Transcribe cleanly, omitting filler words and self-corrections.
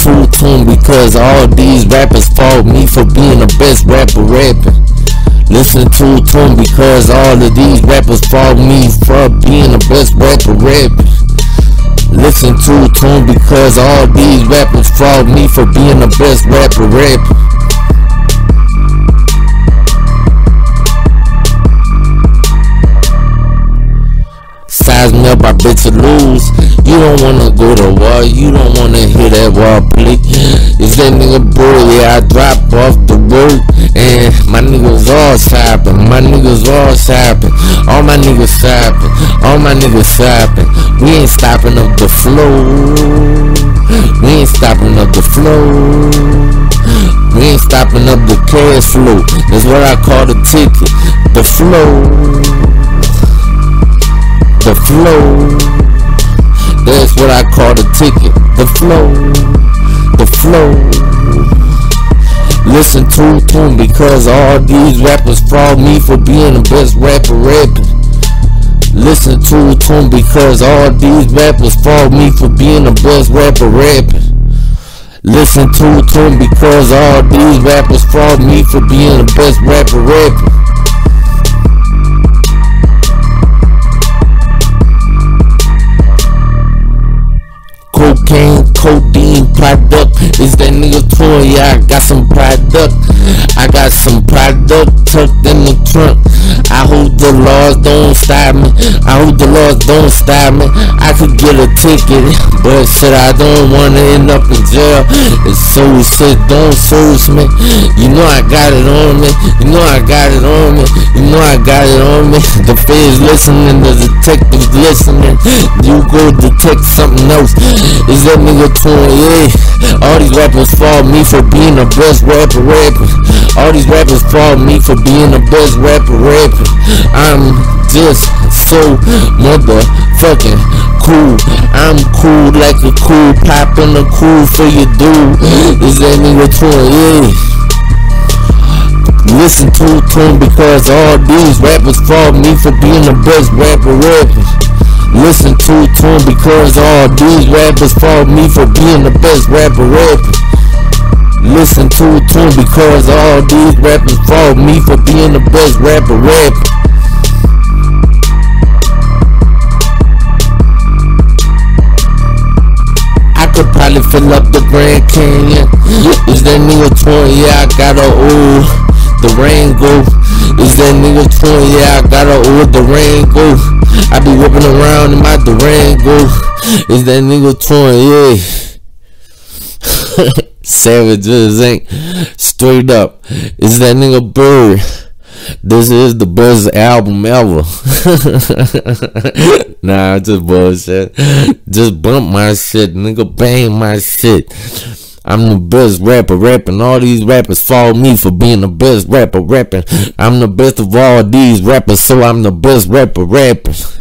to tune because all these rappers fault me for being the best rapper rapping. Listen to tune because all of these rappers fault me for being the best rapper rapping. Listen to tune because all these rappers fault me for being the best rapper rapping. Size me up, I bet you lose. You don't wanna go to war, you don't wanna hear that war play. Is that nigga boy? Yeah, I drop off the road and my niggas all shopping. My niggas all shopping. All my niggas shopping. All my niggas shopping. We ain't stopping up the flow. We ain't stopping up the flow. We ain't stopping up the cash flow. That's what I call the ticket. The flow. The flow, that's what I call the ticket. The flow, the flow. Listen to tune because all these rappers fault me for being the best rapper rapping. Listen to tune because all these rappers fault me for being the best rapper rapping. Listen to tune because all these rappers fault me for being the best rapper rapping. Cocaine, codeine, product. Is that nigga toy? Yeah, I got some product. I got some product tucked in the trunk. I hope the laws don't stop me. I hope the laws don't stop me. I could get a ticket, but shit, I don't wanna end up in jail. It's so shit, don't search me. You know I got it on me. You know I got it on me. You know I got it on me. The feds listening, the detectives listening. You go detect something else. Is that nigga 28? All these rappers fault me for being the best rapper rapping. All these rappers fault me for being the best rapper rapping. I'm just so motherfucking cool. I'm cool like a cool pop and a cool for your dude. Is that nigga 28? Listen to tune because all these rappers fault me for being the best rapper rapping. Listen to tune because all these rappers fault me for being the best rapper rapping. Listen to tune because all these rappers fault me for being the best rapper rapping. I could probably fill up the Grand Canyon. Is that nigga 20? Yeah, I got a old Durango. Is that nigga 20? Yeah, I got a old Durango. I be whipping around in my Durango. Is that nigga 20? Yeah. Savages ain't straight up. Is that nigga Bird? This is the best album ever. Nah, just bullshit. Just bump my shit, nigga. Bang my shit. I'm the best rapper rapping. All these rappers fault me for being the best rapper rapping. I'm the best of all these rappers, so I'm the best rapper rapping.